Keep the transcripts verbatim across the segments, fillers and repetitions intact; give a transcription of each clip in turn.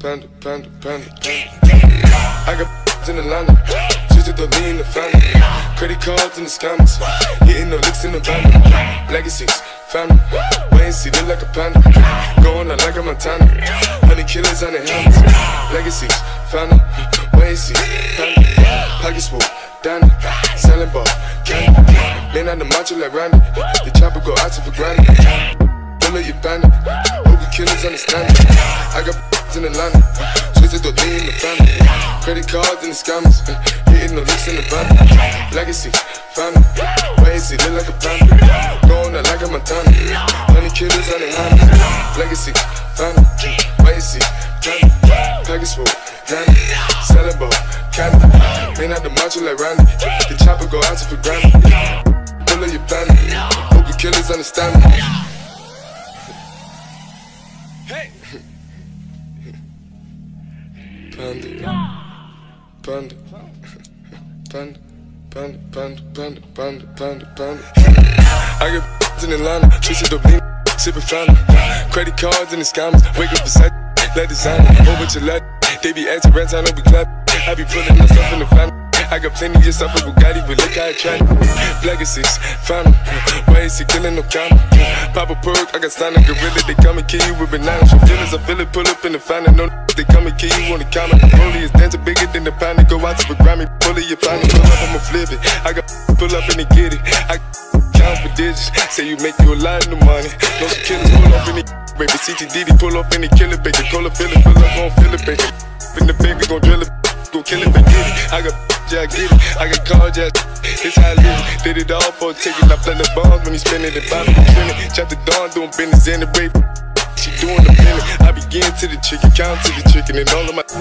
panda, panda, panda, panda. I got in Atlanta, switch to lean the family. Credit cards in the scammers, hitting the licks in the van. Legacies, family, wait and see, look like a panda. Going out like a Montana, honey killers on their hands. Legacies, family, wait and see, panda. Pockets full, Danny, selling ball, candy. Man on the macho like Randy, the chopper go out to for granted. Bullet your bandit, hope the killers understand it. I got in Atlanta, switch to lean the family. Credit cards and the scammers, hitting the licks in the van. Legacy, family, wait and see, look like a panda. Going out like a Montana, honey killers on their hands. Legacy, family, wait and see, panda. Package full, Danny, selling ball, candy. Man out the macho like Randy, the chopper go out to for granted. Bullet your bandit, hope the killers understand me. Hey! Panda, panda, panda, panda, panda, panda, panda, panda, panda. I got in Atlanta, switch to the sipping fountain. Credit cards and the scammers, wake up beside, let designer, whole bunch of lead. They be acting rats, I know we clap. I be pulling my stuff in the family. I got plenty of stuff with Bugatti, but look how I try. Legacies, family, why is he killing no camera? Pop a perk, I got standing gorilla, they come and kill you with bananas. So feelings, I feel it, pull up in the family, no they come and kill you on the camera. Rollie is dancing bigger than the pound, go out to the Grammy, pull it, your family, pull up, I'ma flip it. I got pull up and they get it. I count for digits, say you make you a lot of money. No some killers pull up in the baby, C T D D pull up in the killer, baby, call it, fill it, pull up, gon' fill it, baby. In the baby, gon' drill it, gon' kill it, baby, get it. I got yeah, I get it. I got cards, yeah, it's how I live. Did it all for a ticket. I play the bombs when he spinning the bottom of the Chop the dawn, doing business in the baby. She doing the penny. I begin to the chicken, count to the chicken, and all of my.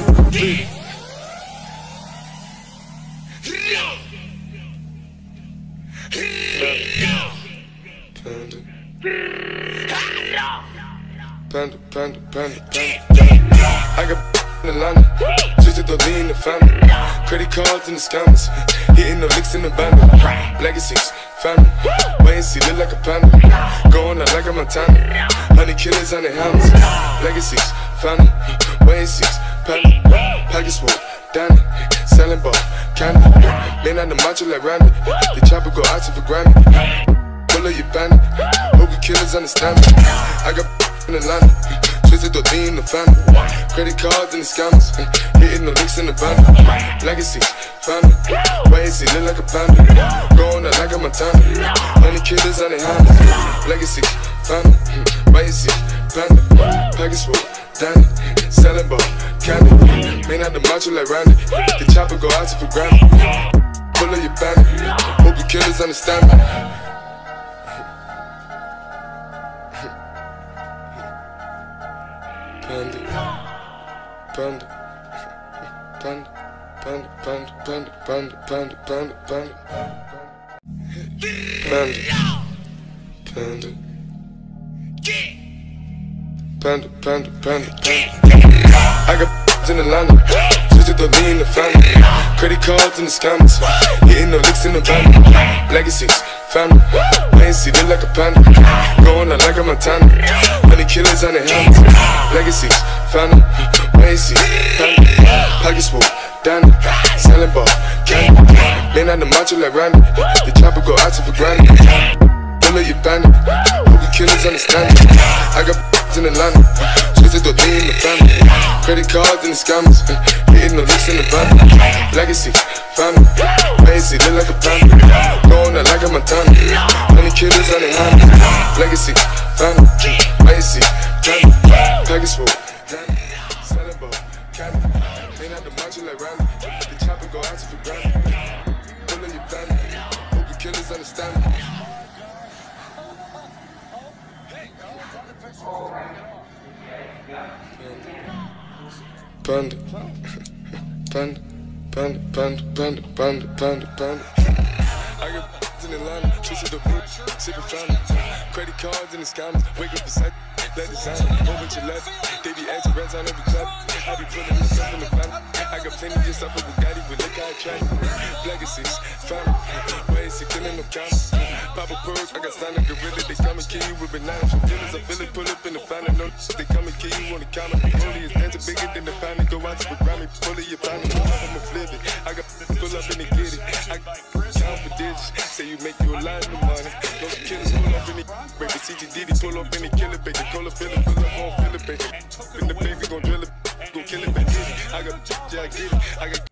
Panda, panda, panda, panda. I got in Atlanta, switch to lean the family. Credit cards and the scammers, hitting the licks in the van. Legacies, family, wait and see, look like a panda. Going out like a Montana, honey killers on their hands. Legacies, family, wait and see, panda. Pockets full, Danny, selling ball, candy. Man on the macho like Randy, the chopper go out to for granted. Bullet your bandit, hope the killers understand me. I got in Atlanta, switch to lean the family. Credit cards and the scammers, hitting the licks in the van. Legacy, family, wait and see, look like a panda. Going out like a Montana, honey killers on their hands. Legacy, family, wait and see, panda. Package full, Danny, selling ball, candy. Man out the macho like Randy, the chopper go out to for granted. Pull up your bandit, hope the killers understand me. Panda, panda, panda, panda, panda, panda, panda, panda, panda, panda, panda, panda, panda, panda, panda. I got in Atlanta, switch to lean the family. Credit cards and the scammers, hitting the licks in the van. Legacies, family, wait and see, look like a panda. Going out like a Montana, honey killers on their hands. Legacies, family, wait and see, panda. Pockets full, Danny, selling ball, candy. Man on the macho like Randy, the chopper go out to for granted. Bullet your bandit, hope the killers understand me. I got in Atlanta, switch to lean the family. Credit cards and the scammers, hitting the licks in the van. Legacy, family, wait and see, look like a panda. Going out like a Montana, honey killers on their hands. Legacy, family, wait and see, panda. Package full, selling ball, candy. Man out the macho like Randy, the chopper go out to for granted. Bullet your bandit, hope the killers understand me. Panda, panda, panda, panda, panda, panda, panda, panda. I got in Atlanta, switch to the blue, sipping fountain. Credit cards and the scammers, wake up beside, black designer, whole bunch of left. They be acting rats on every clap. I be pulling this up in the family. I got plenty just off of Bugatti, but look how I track. Legacies, family, ways to kill no count. Pop a perk, I got signed a gorilla. They come and kill you with bananas. From feelings, I feel it, pull up in the family. No, they come and kill you on the counter. Only is dancing bigger than the family. Go out to the Grammy, pull it, your family. I'ma flip it. I got pull up and they get it. I got count for digits. Say you make you a lot of money. No killers pull up in the break the C G D D, pull up in the killer, baby. Cola fill it, pull up on fill it, baby. In the baby, gon' drill it, gon' kill it, baby. I got yeah, I get it. I got